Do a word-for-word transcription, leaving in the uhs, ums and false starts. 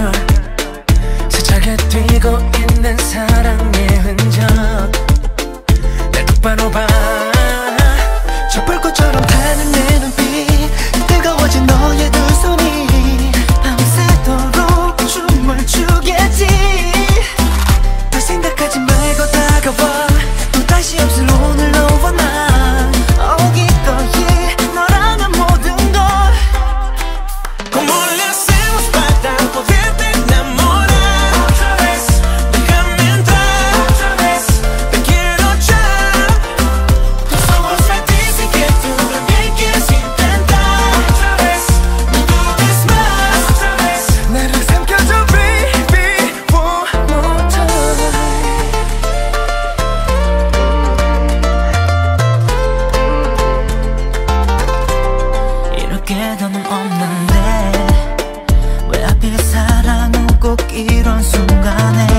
girl. 세차게 뛰고 있는 사랑의 흔적 날 똑바로 봐. 저 불꽃처럼 타는 내 눈빛 뜨거워진 너의 두 손이 밤새도록 춤을 추겠지. 더 생각하지 말고 다가와 또 다시 없을 오늘 너와 난 oh 기꺼이 너라면 모든 걸 Como le hacemos para poderte enamorar otra vez. Déjame entrar otra vez. Te quiero ya. Tus ojos me dicen que tú también quieres intentar otra vez. No dudes más otra vez. 나를 삼켜줘 baby one more time. 이렇게 더는 없는데 왜 하필 사랑은 꼭 이런 순간에